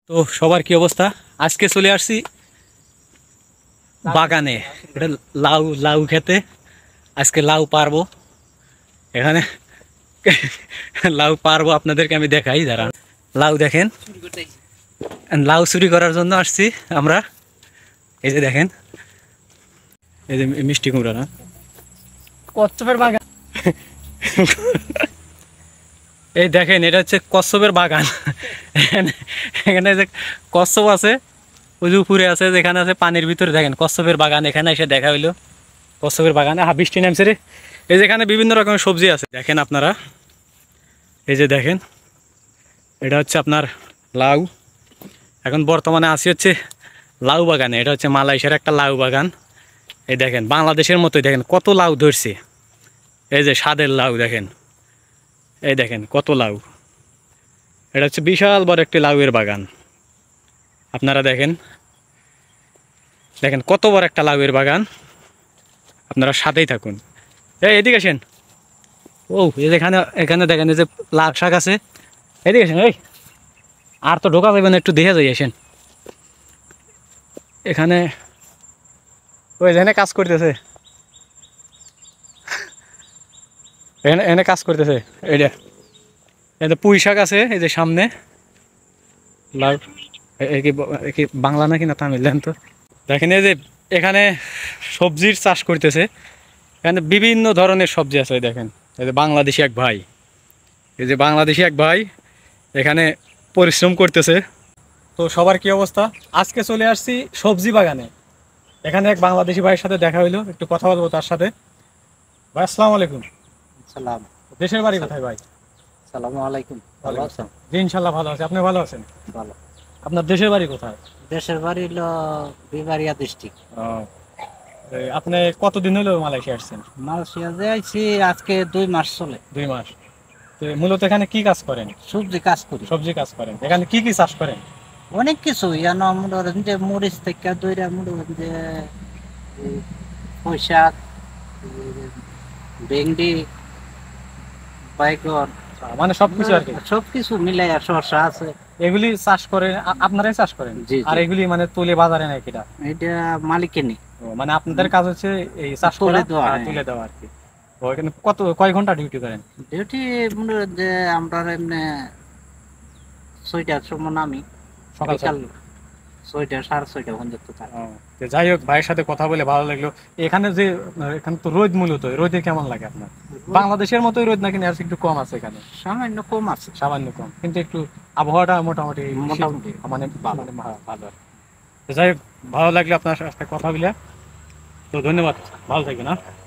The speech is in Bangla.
তো সবার কি অবস্থা? আজকে চলে আসছি বাগানে, এটা লাউ লাউ খেতে। আজকে লাউ পারবো এখানে। লাউ পারবো, আপনাদেরকে আমি দেখাই, দাঁড়ান। লাউ দেখেন, লাউ চুরি করার জন্য আসছি আমরা। এই যে দেখেন, এই যে মিষ্টি কুমড়া না, কচ্ছপের বাগান। এই দেখেন এটা হচ্ছে কচ্ছপের বাগান। এখানে এখানে যে কচ্ছপ আছে, ওই যে উপরে আছে, যেখানে আছে পানির ভিতরে, দেখেন কচ্ছপের বাগান। এখানে এসে দেখা হইলো কচ্ছপের বাগানে। বৃষ্টি নামছে রে। এই যেখানে বিভিন্ন রকমের সবজি আছে দেখেন আপনারা। এই যে দেখেন, এটা হচ্ছে আপনার লাউ। এখন বর্তমানে আসি হচ্ছে লাউ বাগানে। এটা হচ্ছে মালয়েশিয়ার একটা লাউ বাগান। এই দেখেন বাংলাদেশের মতোই, দেখেন কত লাউ ধরছে। এই যে স্বাদের লাউ দেখেন, এই দেখেন কত লাউ। এটা হচ্ছে বিশাল বড় একটি লাউয়ের বাগান। আপনারা দেখেন, দেখেন কত বড় একটা লাউয়ের বাগান। আপনারা সাথেই থাকুন। এই এদিকে আসেন। ও এই যেখানে, এখানে দেখেন এই যে লাল শাক আছে। এদিকে আসেন। এই আর তো ঢোকা যাবে না, একটু দেখে যাই আসেন। এখানে ওই যেখানে কাজ করতেছে, এখানে এখানে কাজ করতেছে। এইটা এটা পুঁই শাক আছে এই যে সামনে। লাউ কি বাংলা নাকি না তামিল জানেন তো। দেখেন এই যে এখানে সবজির চাষ করতেছে। এখানে বিভিন্ন ধরনের সবজি আছে। দেখেন এই যে বাংলাদেশি এক ভাই, এই যে বাংলাদেশি এক ভাই এখানে পরিশ্রম করতেছে। তো সবার কি অবস্থা? আজকে চলে আসছি সবজি বাগানে। এখানে এক বাংলাদেশি ভাইয়ের সাথে দেখা হইলো, একটু কথা বলবো তার সাথে। ভাই আসসালামু আলাইকুম। সালাম। দেশের বাড়ি কোথায় ভাই? সালামু আলাইকুম। ভালো আছেন? জি ইনশাল্লাহ ভালো আছে। আপনি ভালো আছেন? ভালো। আপনার দেশের বাড়ি কোথায়? দেশের বাড়ি হলো বিবারিয়া ডিস্ট্রিক্ট। ও, আপনি কতদিন হলো মালয়েশিয়া আসছেন? মালয়েশিয়া যে আইছি আজকে 2 মাস চলে। 2 মাস। তো মূলত এখানে কি কাজ করেন? সবজি কাজ করি। সবজি কাজ করেন। এখানে কি কি চাষ করেন? অনেক কিছু ইয়ানো মনে করেন যে মরিচ থেকে দইরা মনে করেন যে পোশাক, ভেন্ডি, বাইগন, মানে সবকিছু আর কি। সবকিছু মিলাইয়া শসা আছে। এগুলি চাষ করেন আপনারাই চাষ করেন? জি, আর জি। এগুলি মানে তুলে বাজারে নেয় কিনা? এটা মালিকে নি। মানে আপনাদের কাজ হচ্ছে এই চাষ তুলে করা দেওয়া, আর হ্যাঁ। তুলে দেওয়া আর কি। তো এখানে কয় ঘন্টা ডিউটি করেন? ডিউটি মনে করেন যে আমরা এমনি 6টার সময় নামি, সকাল বিকাল 6টা 6:30 পর্যন্ত থাকি। তো যাই হোক, ভাইয়ের সাথে কথা বলে ভালো লাগলো। এখানে যে এখানে তো রোদ, মূলত রোদে কেমন লাগে আপনার? বাংলাদেশের মতোই রোদ নাকি আর একটু কম আছে এখানে? সামান্য কম আছে। সামান্য কম, কিন্তু একটু আবহাওয়াটা মোটামুটি মোটামুটি মানে ভালো। ভালো। তো যাই হোক, ভালো লাগলো আপনার সাথে কথা বলে। তো ধন্যবাদ, ভালো থাকবেন।